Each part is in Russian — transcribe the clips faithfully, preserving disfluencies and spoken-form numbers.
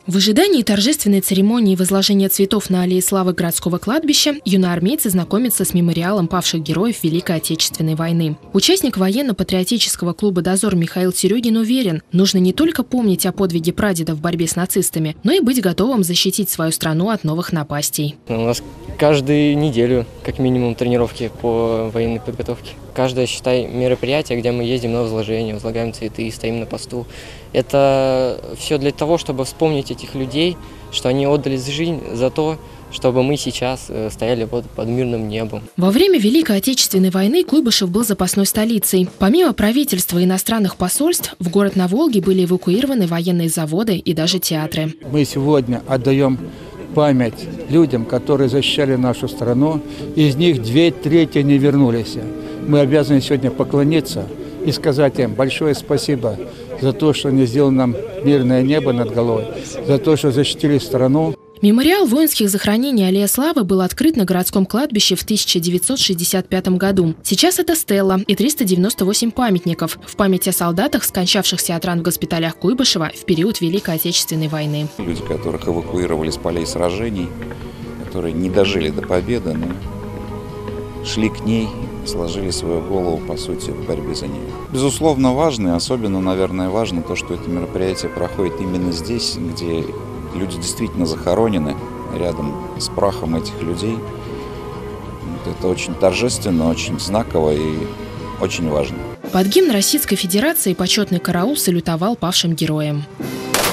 В ожидании торжественной церемонии возложения цветов на аллее славы городского кладбища юноармейцы знакомятся с мемориалом павших героев Великой Отечественной войны. Участник военно-патриотического клуба «Дозор» Михаил Серегин уверен, нужно не только помнить о подвиге прадеда в борьбе с нацистами, но и быть готовым защитить свою страну от новых напастей. У нас каждую неделю, как минимум, тренировки по военной подготовке. Каждое, считай, мероприятие, где мы ездим на возложение, возлагаем цветы, стоим на посту. Это все для того, чтобы вспомнить этих людей, что они отдали жизнь за то, чтобы мы сейчас стояли под, под мирным небом. Во время Великой Отечественной войны Куйбышев был запасной столицей. Помимо правительства и иностранных посольств, в город на Волге были эвакуированы военные заводы и даже театры. Мы сегодня отдаем память людям, которые защищали нашу страну. Из них две трети не вернулись. Мы обязаны сегодня поклониться и сказать им большое спасибо за то, что они сделали нам мирное небо над головой, за то, что защитили страну. Мемориал воинских захоронений «Аллея славы» был открыт на городском кладбище в тысяча девятьсот шестьдесят пятом году. Сейчас это стела и триста девяносто восемь памятников в память о солдатах, скончавшихся от ран в госпиталях Куйбышева в период Великой Отечественной войны. Люди, которых эвакуировали с полей сражений, которые не дожили до победы, но шли к ней, сложили свою голову, по сути, в борьбе за нее. Безусловно, важно, и особенно, наверное, важно то, что это мероприятие проходит именно здесь, где люди действительно захоронены рядом с прахом этих людей. Это очень торжественно, очень знаково и очень важно. Под гимн Российской Федерации почетный караул салютовал павшим героям.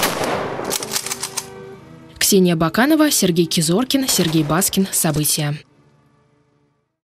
Ксения Баканова, Сергей Кизоркин, Сергей Баскин. События.